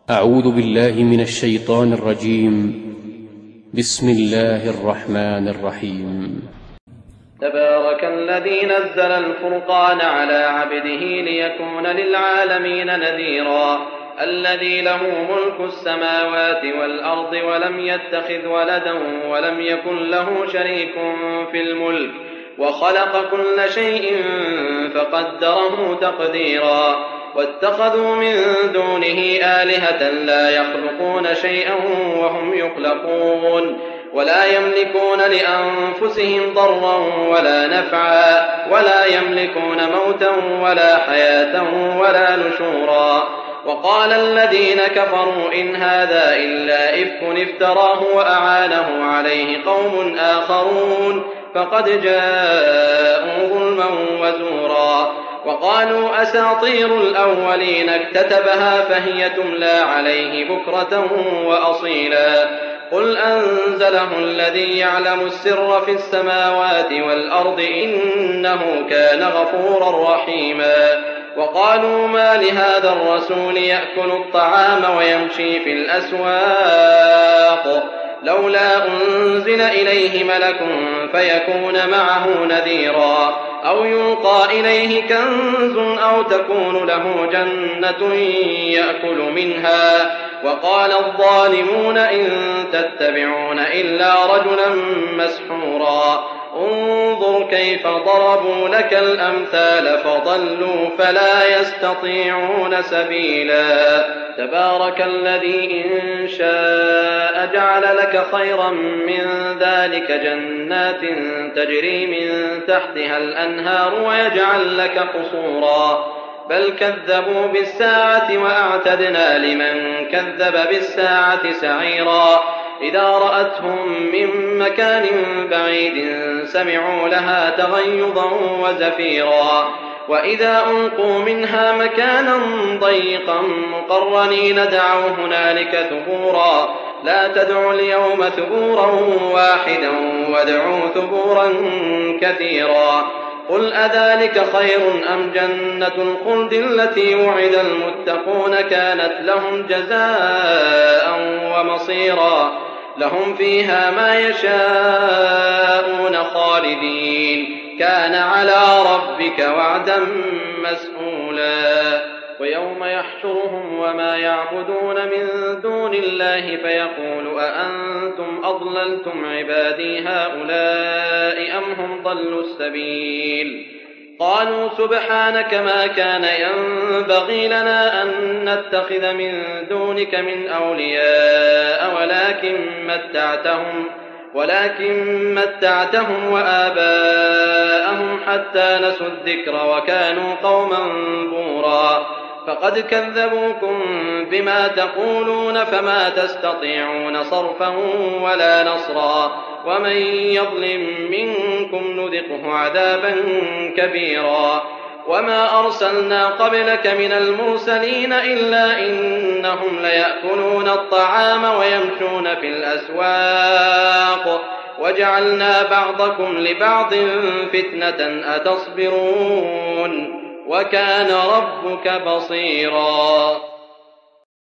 أعوذ بالله من الشيطان الرجيم. بسم الله الرحمن الرحيم. تبارك الذي نزل الفرقان على عبده ليكون للعالمين نذيرا الذي له ملك السماوات والأرض ولم يتخذ ولدا ولم يكن له شريك في الملك وخلق كل شيء فقدره تقديرا واتخذوا من دونه آلهة لا يخلقون شيئا وهم يخلقون ولا يملكون لأنفسهم ضرا ولا نفعا ولا يملكون موتا ولا حياة ولا نشورا وقال الذين كفروا إن هذا إلا إفك افتراه وأعانه عليه قوم آخرون فقد جاءوا ظلما وزورا وقالوا أساطير الأولين اكتتبها فهي تملى عليه بكرة وأصيلا قل أنزله الذي يعلم السر في السماوات والأرض إنه كان غفورا رحيما وقالوا ما لهذا الرسول يأكل الطعام ويمشي في الأسواق لولا أنزل إليه ملك فيكون معه نذيرا أو يلقى إليه كنز أو تكون له جنة يأكل منها وقال الظالمون إن تتبعون إلا رجلا مسحورا انظر كيف ضربوا لك الأمثال فضلوا فلا يستطيعون سبيلا تبارك الذي إن شاء جعل لك خيرا من ذلك جنات تجري من تحتها الأنهار ويجعل لك قصورا بل كذبوا بالساعة وأعتدنا لمن كذب بالساعة سعيرا إذا رأتهم من مكان بعيد سمعوا لها تغيظا وزفيرا وإذا ألقوا منها مكانا ضيقا مقرنين دعوا هنالك ثبورا لا تدعوا اليوم ثبورا واحدا وادعوا ثبورا كثيرا قل أذلك خير أم جنة الخلد التي وعد المتقون كانت لهم جزاء ومصيرا لهم فيها ما يشاءون خالدين كان على ربك وعدا مسئولا ويوم يحشرهم وما يعبدون من دون الله فيقول أأنتم أضللتم عبادي هؤلاء أم هم ضلوا السبيل قالوا سبحانك ما كان ينبغي لنا أن نتخذ من دونك من أولياء ولكن متعتهم وآباءهم حتى نسوا الذكر وكانوا قوما بورا فقد كذبوكم بما تقولون فما تستطيعون صرفا ولا نصرا ومن يظلم منكم نذقه عذابا كبيرا وما أرسلنا قبلك من المرسلين إلا إنهم ليأكلون الطعام ويمشون في الأسواق وجعلنا بعضكم لبعض فتنة أتصبرون وكان ربك بصيرا.